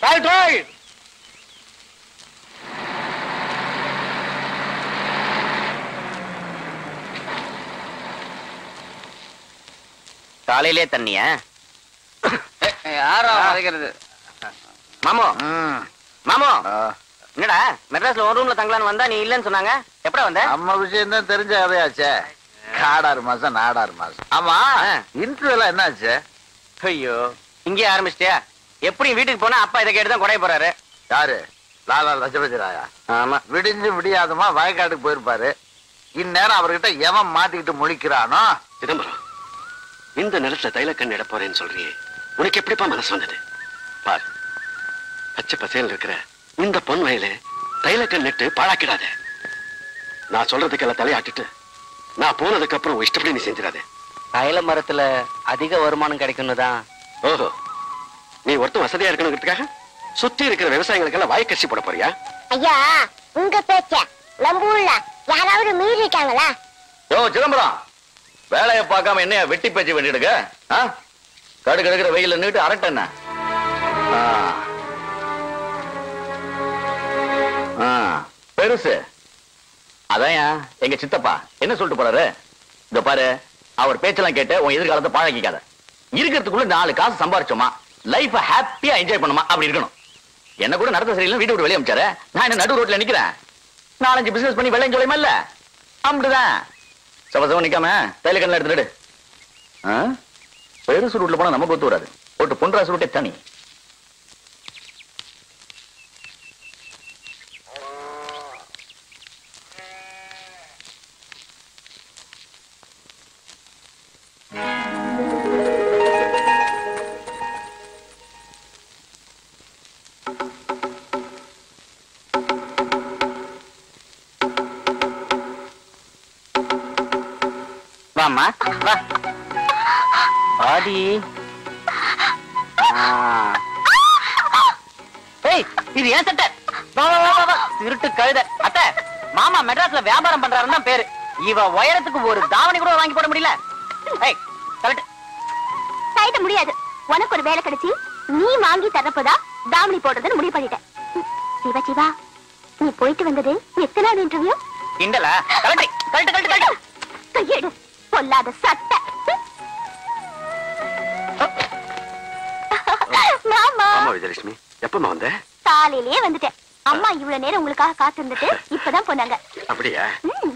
காலையிலே தண்ணியா? யாரா மறைக்கிறது? மாமோ மாமோ, என்னடா மெட்ராஸ்ல ஒரு ரூம்ல தங்கலான்னு வந்தா நீ இல்லன்னு சொன்னாங்க. எப்படா வந்த? நம்ம விஷயம் தான் தெரிஞ்ச கதையாச்சே. காடாறு மாசம் நாடாறு மாசம். ஆமா, இன்டர்வியூ எல்லாம் என்ன ஆச்சு? ஐயோ, இங்கே ஆரம்பிச்சிட்டியா? எப்படியும் வீட்டுக்கு போனா அப்பா இதை கேட்டுதான் கொடைய போறாரு. யாரு? லாலா லஜபதி ராயா? ஆமா. விடிஞ்சு விடியாதமா வயக்காட்டுக்கு போயிருப்பாரு. இந்நேரம் அவர்கிட்ட எவன் மாட்டிக்கிட்டு முழிக்கிறானோ. சிதம்பரம், இந்த நிலத்துல தைலக்கண் இட போறேன்னு சொல்றியே, உனக்கு எப்படிப்பா மனசு வந்தது? பார், பச்சை பசையில் இருக்கிற இந்த பொன் வயல தைலக்கண் நட்டு பாழாக்கிடாத. நான் சொல்றதுக்கெல்லாம் தலையாட்டிட்டு நான் போனதுக்கு அப்புறம் இஷ்டப்படி நீ செஞ்சிடாத. தைல மரத்துல அதிக வருமானம் கிடைக்கும்னு தான். ஓஹோ, நீ ஒருத்தன் வசதியா இருக்கணுங்கிறதுக்காக சுத்தி இருக்கிற விவசாயிகளுக்கெல்லாம் வாய்க்கரிசி போட போறியா? ஐயா, உங்க பேச்ச நம்ம ஊர்ல யாராவது மீறிட்டாங்களா? யோ சிதம்பரம், வேலையை பார்க்காம என்னைய வெட்டி பேச்சு வேண்டிடுங்க. கடு கடுக்கிற வெயில நின்னுட்டு அரட்ட என்ன? பெருசு அதான் எங்க சித்தப்பா என்ன சொல்லிட்டு போறாரு. இந்த பாரு, அவர் பேச்செல்லாம் கேட்டு உன் எதிர்காலத்தை பாழாக்கிக்காத. இருக்கிறதுக்குள்ள 4 காசு சம்பாரிச்சோமா, லைஃப ஹாப்பியா என்ஜாய் பண்ணுமா, அப்படி இருக்கணும். என்ன கூட நடத்த சரியில்லை, வீட்டு விட்டு வெளியே அமிச்சாரு. நான் என்ன நடு ரோட்ல நிக்கிறேன்? 4-5 பிசினஸ் பண்ணி வெள்ளையும் சொல்லியுமா இல்ல? அப்படிதான் சவசவம் நிக்காம தைலக்கண்ணில் எடுத்துட்டு பெருசு ரூட்ல போனா நமக்கு ஒத்து வராது. போட்டு பொன்ராசு ரூட்டே தனி. வாமா வா ஆடி. ஏய், இது ஏன் சட்டை? திருட்டு கழுத. அத்தை, மாமா மெட்ராஸ்ல வியாபாரம் பண்றாருன்னு தான் பேரு. இவ உயரத்துக்கு ஒரு தாவணி கூட வாங்கி போட முடியல. ஏய், கரெக்ட். சைட முடியாது. உனக்கு ஒரு வேலை கிடைச்சி நீ வாங்கி தரப்போதா தாவணி போடுறதுன்னு முடிவு பண்ணிட்டேன். சிவா சிவா, நீ போயிட்டு வந்தது எத்தனாவது இன்டர்வியூ? கிண்டலா? Correct correct correct correct. கையெடு, பொல்லாத சட்டை. மாமா. ஆமா விஜயலட்சுமி, எப்பமா வந்த? காலையிலேயே வந்துட்டேன். அம்மா இவ்வளவு நேரம் உங்களுக்காக காத்து இருந்துட்டு இப்பதான் போனாங்க. அப்படியா?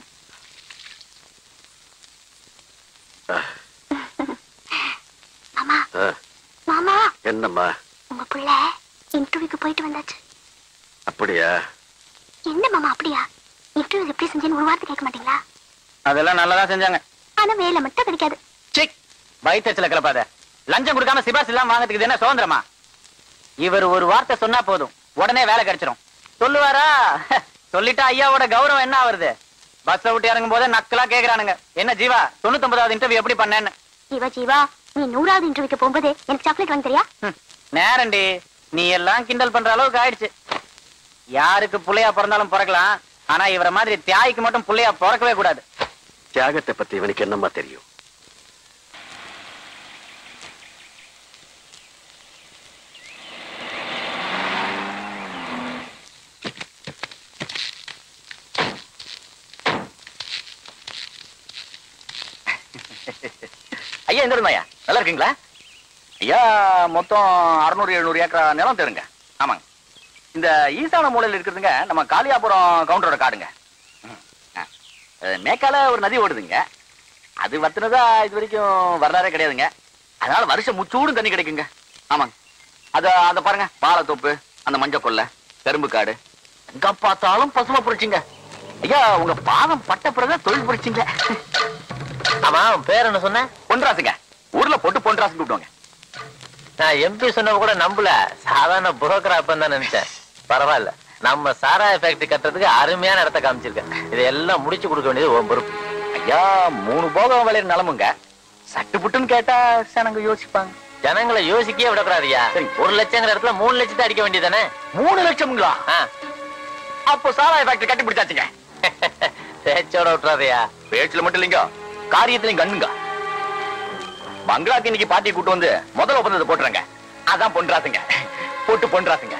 மாமா மாமா. என்னம்மா? உங்க புள்ள இன்டர்வியூக்கு போயிட்டு வந்தாச்சு. அப்படியா? என்ன மாமா அப்படியா? இன்டர்வியூ எப்படி செஞ்சேன்னு ஒரு வார்த்தை கேட்க மாட்டீங்களா? அதெல்லாம் நல்லதா செஞ்சாங்க. ஆனா வேலை மட்டும் கிடைக்காது. வயிற்றுல கிளப்பாத. லஞ்சம் கொடுக்காம சிபாஸ் எல்லாம் வாங்கிறதுக்கு என்ன சுதந்திரமா? இவர் ஒரு வார்த்தை சொன்னா போதும், உடனே வேலை கிடைச்சிரும். சொல்லுவாரா? சொல்லிட்டா ஐயாவோட கௌரவம் என்ன ஆகுறது? பஸ் விட்டு இறங்கும் போதே நக்கலா கேக்குறானுங்க, என்ன ஜீவா 99வது இன்டர்வியூ எப்படி பண்ணேன்னு. ஜீவா ஜீவா, நீ 100வது இன்டர்வியூக்கு போகும்போது எனக்கு சாக்லேட் வாங்கி தரியா? நேரண்டி, நீ எல்லாம் கிண்டல் பண்ற அளவுக்கு ஆயிடுச்சு. யாருக்கு புள்ளையா பிறந்தாலும் பிறக்கலாம், ஆனா இவர மாதிரி தியாய்க்கு மட்டும் புள்ளையா பிறக்கவே கூடாது. தியாகத்தை பத்தி இவனுக்கு என்னம்மா தெரியும்? ஐயா எந்த இருந்தாயா? நல்லா இருக்கீங்களா? ஐயா மொத்தம் 600-700 ஏக்கரா நிலம் தருங்க. ஆமாங்க. இந்த ஈசான மூலையில் இருக்கிறதுங்க நம்ம காளியாபுரம் கவுண்டரோட காடுங்க. மேக்கால ஒரு நதி ஓடுதுங்க. அது வத்துனதா இது வரைக்கும் வரலாறே கிடையாதுங்க. அதனால வருஷம் முச்சூடும் தண்ணி கிடைக்குங்க. ஆமாங்க. அத பாருங்க, பாலத்தோப்பு, அந்த மஞ்சள் கொல்லை, கரும்பு காடு, எங்க பார்த்தாலும் பசுமை புரட்சிங்க. ஐயா உங்க பாதம் பட்ட பிறகு தொழில் புரட்சிங்க. ஆமா, பேர் என்ன சொன்ன? பொன்ராசுங்க. ஊர்ல போட்டு பொன்ராசு கூப்பிடுவாங்க. நான் எம்பி சொன்ன கூட நம்பல, சாதாரண புரோக்கரா தான் நினைச்சேன். பரவாயில்ல, நம்ம சாராய ஃபேக்டரி கட்டுறதுக்கு அருமையான இடத்த காமிச்சிருக்கேன். இதெல்லாம் முடிச்சு கொடுக்க வேண்டியது உன் பொறுப்பு. ஐயா 3 போகம் விளையிற நிலமுங்க. சட்டு புட்டுன்னு கேட்டா ஜனங்க யோசிப்பாங்க. ஜனங்களை யோசிக்கவே விடக்கூடாதியா. சரி, 1 லட்சங்கிற இடத்துல 3 லட்சத்தை அடிக்க வேண்டியதானே? 3 லட்சம்ங்களா? அப்போ சாராய ஃபேக்டரி கட்டி பிடிச்சாச்சுங்க. பேச்சோட விட்டுறாதையா. பேச்சுல மட்டும் இல்லைங்க, காரியத்திலையும் கண்ணுங்க. பங்களாக்கு இன்னைக்கு பாட்டியை கூட்டு வந்து முதல் ஒப்பந்தத்தை போட்டுறாங்க. அதான் பொன்ராசுங்க. போட்டு பொன்றாசுங்க.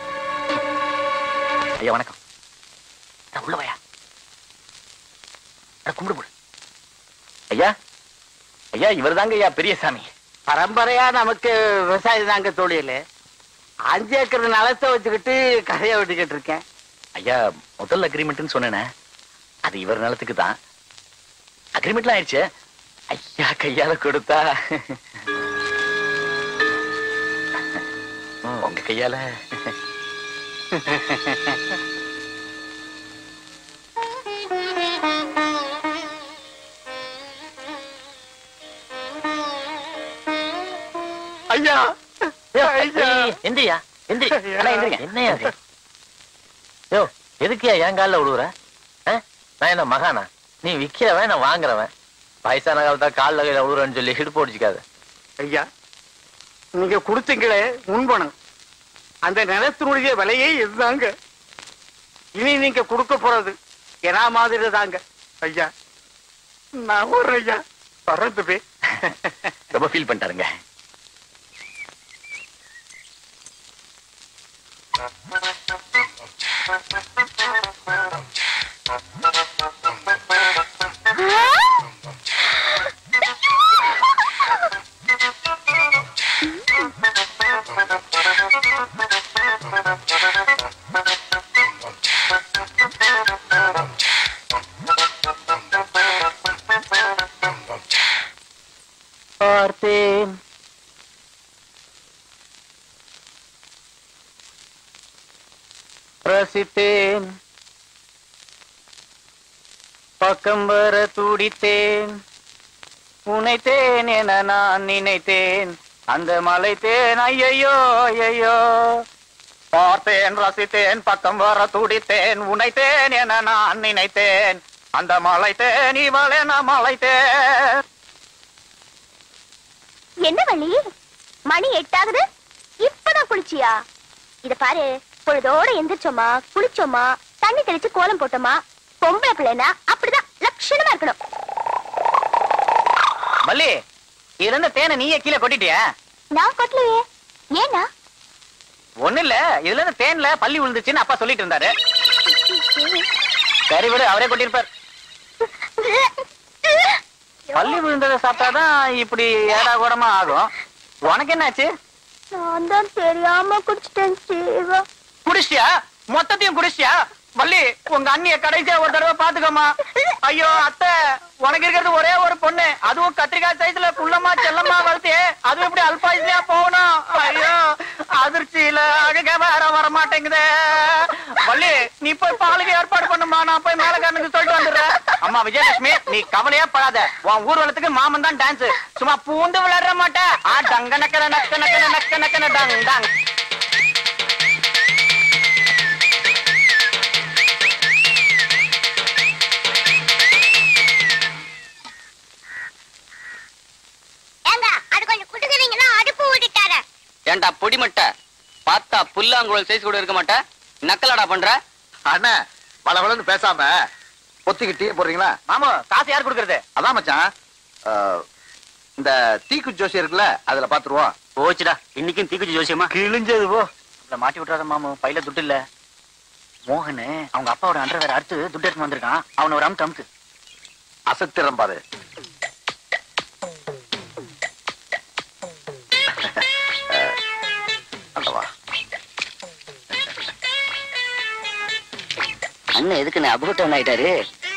ஐயா வணக்கம். உள்ள வாயா. கும்பிடு போடு. ஐயா ஐயா இவர் தாங்க ஐயா பெரியசாமி. பரம்பரையா நமக்கு விவசாயம் தாங்க தொழில். 5 ஏக்கர் நிலத்தை வச்சுக்கிட்டு கதையை விட்டுக்கிட்டு இருக்கேன். ஐயா முதல் அக்ரிமெண்ட்னு சொன்னேனே அது இவர் நிலத்துக்கு தான். அக்ரிமெண்ட்லாம் ஆயிடுச்சு. ஐயா கையால கொடுத்தா உங்க கையால ஐயா எந்திரியா எந்திரி. என்னையா அது? யோ எதுக்கியா என் காலில் விழுவுற? நான் என்ன மகானா? நீ விக்கிறவன் நான் வாங்குறவன். வயசான காலத்தா காலில் கையில விழுறன்னு சொல்லி இடுப்பு ஓடிச்சுக்காது. ஐயா நீங்க கொடுத்தீங்களே முன்பணம், அந்த நிலத்தினுடைய விலையே இதுதாங்க. இனி நீங்க கொடுக்க போறது என்ன மாதிரி தாங்க. ஐயா நான் ஒரு ஐயா பறந்து ரொம்ப ஃபீல் பண்ணிட்டாருங்க. பார்த்தேன் ரசித்தேன், பக்கம் வர துடித்தேன், உனைத்தேன் என நான் நினைத்தேன், அந்த மலைத்தேன் ஐயையோ ஐயையோ. பார்த்தேன் ரசித்தேன், பக்கம் வர துடித்தேன், உனைத்தேன் என நான் நினைத்தேன், அந்த மலைத்தேன் இவளே நான் மலைத்தேன். என்ன வள்ளி, மணி 8 ஆகுது, இப்பதான் குளிச்சியா? இத பாரு, பொழுதோட எந்திரிச்சோமா, குளிச்சோமா, தண்ணி தெளிச்சு கோலம் போட்டோமா, பொம்பளை பிள்ளைனா அப்படிதான் லட்சணமா இருக்கணும். மல்லி, இதுல இருந்து தேனை நீயே கீழே கொட்டிட்டியா? நான் கொட்டலையே. ஏன்னா? ஒண்ணு இல்ல, இதுல இருந்து தேன்ல பள்ளி விழுந்துச்சுன்னு அப்பா சொல்லிட்டு இருந்தாரு. சரி விடு, அவரே கொட்டிருப்பார். பள்ளி விழுந்ததை சாப்பிட்டாதான் இப்படி ஏடா கூடமா ஆகும். உனக்கு என்னாச்சு? நான் தான் தெரியாம குடிச்சிட்டேன் சிவா. குடிச்சியா? மொத்தத்தையும் குடிச்சியா? வள்ளி, உங்க அண்ணிய கடைசியா ஒரு தடவை பாத்துக்கோமா. ஐயோ அத்தை, உனக்கு இருக்கிறது ஒரே ஒரு பொண்ணு, அதுவும் கத்திரிக்காய் சைஸ்ல குள்ளமா செல்லமா வளர்த்தியே, அதுவும் இப்படி அல்பாயுசியா போகணும். ஐயோ அதிர்ச்சியில அழுக வேற வர மாட்டேங்குதே. வள்ளி, நீ போய் பாலுக்கு ஏற்பாடு பண்ணுமா, நான் போய் மேலக்காரனுக்கு சொல்லிட்டு வந்துடுறேன். அம்மா விஜயலட்சுமி, நீ கவலையே படாத. உன் ஊர்வலத்துக்கு மாமன் தான் டான்ஸ், சும்மா பூந்து விளையாட மாட்டேன். டங்க நக்கன நக்க நக்கன நக்க நக்கன டங் டங். ஏண்டா பொடி மட்ட பார்த்தா புல்லாங்குழல் சைஸ் கூட இருக்க மாட்டேன், நக்கலடா பண்ற? அண்ணா வளவளன்னு பேசாம பொத்திக்கிட்டே போறீங்களா? மாமு, காசு யார் கொடுக்கறது? அதான் மச்சான், இந்த தீக்குச்சி ஜோசி இருக்குல்ல, அதுல பாத்துருவோம். போச்சுடா, இன்னைக்கும் தீக்குச்சி ஜோசியமா கிழிஞ்சது போ. மாட்டி விட்டுறாத மாமு, பையில துட்டு இல்ல. மோகனு அவங்க அப்பாவோட அண்டர் வேற அடுத்து துட்டு எடுத்து வந்திருக்கான், அவனை ஒரு அமுக்கு அமுக்கு. அசத்திரம் பாரு. அண்ணன் எதுக்கு அபகட்டம் ஆயிட்டாரு?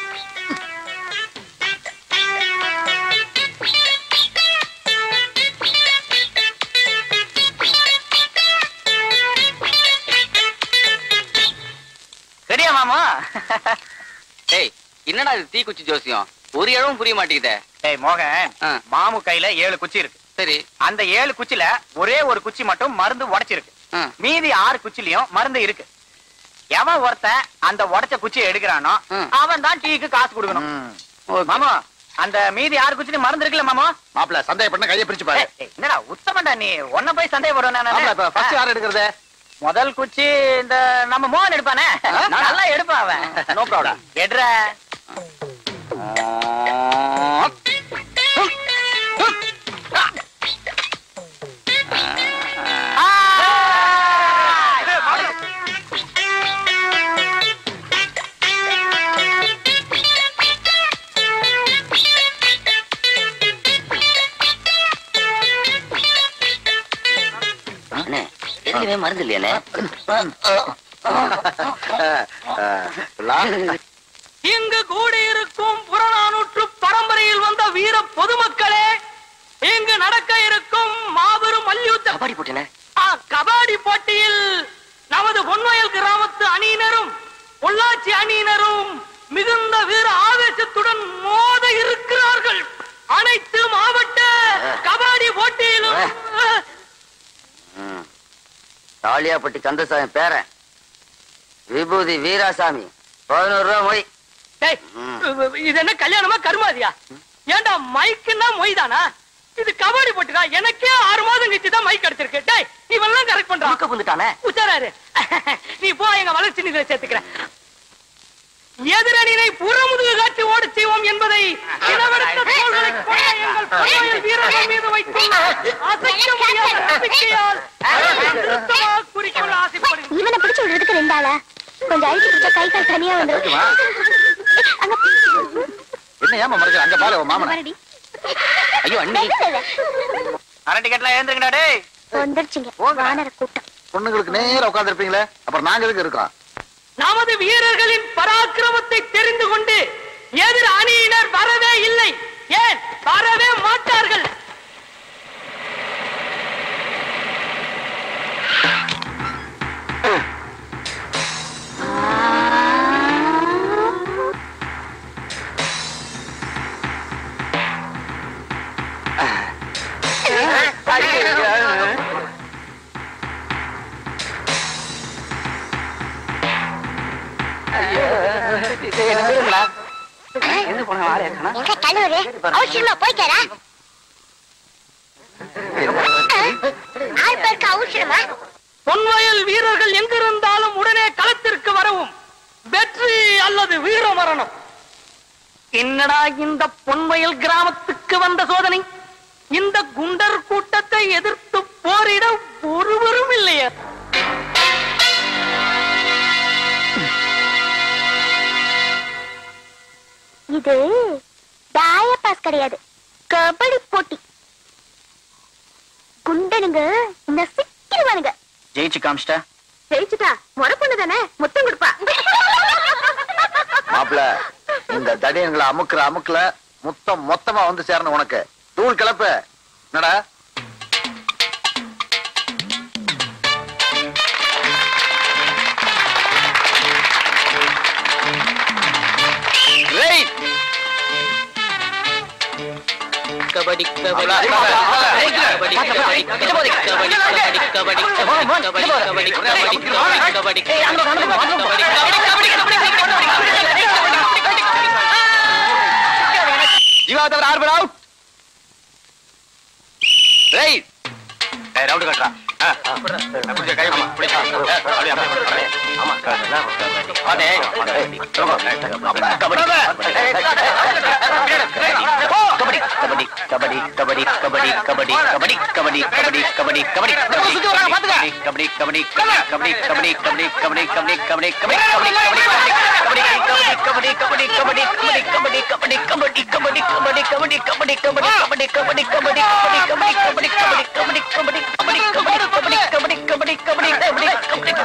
சரியா மாமா? ஏய், என்னடா இது தீக்குச்சி ஜோசியம்? ஒரு இடமும் புரிய மாட்டேங்குதே. ஏய் மோகன், மாமு கையில 7 குச்சி இருக்கு. சரி, அந்த 7 குச்சில ஒரே ஒரு குச்சி மட்டும் மருந்து உடைச்சிருக்கு. மீதி 6 குச்சிலையும் மருந்து இருக்கு. எவன் ஒருத்தன் அந்த உடைச்ச குச்சியை எடுக்கிறானோ அவன் தான் டீக்கு காசு கொடுக்கணும். மாமா, அந்த மீதி 6 குச்சிலையும் மருந்து இருக்குல்ல மாமா? மாப்பிள்ள சந்தேகப்பட்ட கையை பிரிச்சு பாரு. என்னடா உத்தமண்டா நீ, ஒன்ன போய் சந்தேகப்படுவேன். யார் எடுக்கிறது? முதல் குச்சி இந்த நம்ம மோகன் எடுப்பானே, நல்லா எடுப்பான் அவன். No problem. எடுற ஏற்கனவே மருந்து இல்லையானே? இங்கு கூடியிருக்கும் புறநானூற்று பரம்பரையில் வந்த வீர பொதுமக்களே, இங்கு நடக்க இருக்கும் மாபெரும் மல்யுத்த கபாடி போட்டின கபாடி போட்டியில் நமது பொன்வயல் கிராமத்து அணியினரும் பொள்ளாச்சி அணியினரும் மிகுந்த வீர ஆவேசத்துடன் மோத இருக்கிறார்கள். அனைத்து மாவட்ட கபாடி போட்டியிலும் தாலியாப்பட்டி கந்தசாமி பேரன் விபூதி வீராசாமி 11 ரூபா மொய். இது என்ன கல்யாணமா கருமாதியா? ஏண்டா மைக்குன்னா மொய்தானா? இது கபாடி போட்டுக்கா. எனக்கே 6 மாதம் கழிச்சுதான் மைக் கிடைச்சிருக்கு. டேய் இவெல்லாம் கரெக்ட் பண்றான். வந்துட்டானே உச்சாராரு. நீ போ, எங்க வளர்ச்சி நிதியில சேர்த்துக்கிறேன். எதிரணியை புறமுதுகு காட்டி ஓடச் செய்வோம் என்பதை இளவரச தோள்களை கொண்ட எங்கள் பொன்வயல் வீரர்கள் மீது வைத்துள்ள அசைக்க முடியாத நம்பிக்கையால் திருத்தமாக குறிக்கொள்ள ஆசைப்படுகிறேன். இவனை பிடிச்சு விடுறதுக்கு 2 ஆளா? கொஞ்சம் அழிச்சு பிடிச்சா கை கால் தனியா வந்துடும். என்ன ஏமா மறைக்கிற? அங்க பாரு மாமன். ஐயோ அண்ணி, அரட்டி கட்டலாம் ஏந்திருங்கடா. டேய் வந்துருச்சுங்க வானர கூட்டம். பொண்ணுங்களுக்கு நேரா உட்கார்ந்து இருப்பீங்களே, அப்புறம் நாங்க எதுக்கு இருக்கோம்? நமது வீரர்களின் பராக்கிரமத்தை தெரிந்து கொண்டு எதிர் அணியினர் வரவே இல்லை. ஏன் வரவே மாட்டார்கள்? எங்க கல்லூரி அவசரமா போய்க்காரா? ஆள் பேருக்கு அவசரமா? பொன்வயல் வீரர்கள் எங்கிருந்தாலும் உடனே களத்திற்கு வரவும். வெற்றி அல்லது வீர மரணம். என்னடா இந்த பொன்வயல் கிராமத்துக்கு வந்த சோதனை? இந்த குண்டர் கூட்டத்தை எதிர்த்து போரிட ஒருவரும் இல்லையே. இது தாய பாஸ் கிடையாது, கபடி போட்டி. குண்டனுங்க நசிக்கிடுவானுங்க. ஜெயிச்சு காமிச்சிட்டா? ஜெயிச்சுட்டா முறை பொண்ணு தானே, முத்தம் கொடுப்பா. மாப்பிள, இந்த தடியன்களை அமுக்குல முத்தம் மொத்தமா வந்து சேரணும் உனக்கு. தூள் கிளப்பு. என்னடா கபடி கபடி கபடி கபடி கபடி கபடி கபடி ரவுண்டு கட்டுறா. கபடி